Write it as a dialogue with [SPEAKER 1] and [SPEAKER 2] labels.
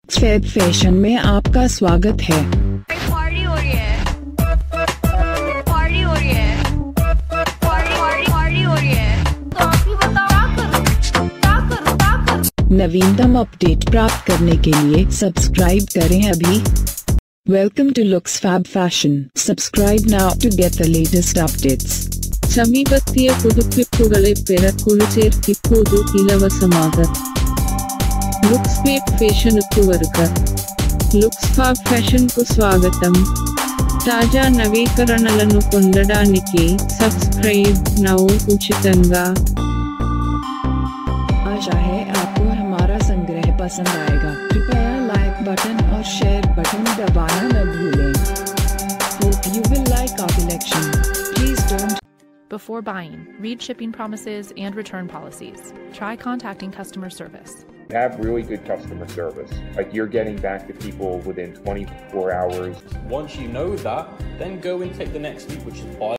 [SPEAKER 1] Fab fashion में आपका स्वागत है।
[SPEAKER 2] पार्टी हो रही है, पार्टी हो रही है, पार्टी हो रही है। तो आप ही बताओ क्या करूं?
[SPEAKER 1] नवीनतम अपडेट प्राप्त करने के लिए सब्सक्राइब करें अभी। Welcome to Lux Fab Fashion. Subscribe now to get the latest updates.
[SPEAKER 3] சமீபத்திய புதுப்பிப்புகளை பெற குழுச்சேர் இப்போது இலவசமாக. லுக்ஸ் ஃபேப் ஃபேஷனுக்கு வருக. లుక్స్ ఫాబ్ ఫ్యాషన్ కు స్వాగతం. తాజా నవీకరణలను పొందడానికి సబ్స్క్రైబ్ నౌ ఉచితంగా.
[SPEAKER 1] आशा है आपको हमारा संग्रह पसंद आएगा। कृपया लाइक बटन और शेयर बटन दबाना न भूलें। Hope you will like our collection. Please don't.
[SPEAKER 4] Before buying, read shipping promises and return policies. Try contacting customer service.
[SPEAKER 5] Have really good customer service. Like, you're getting back to people within 24 hours.
[SPEAKER 6] Once you know that, then go and take the next leap, which is buy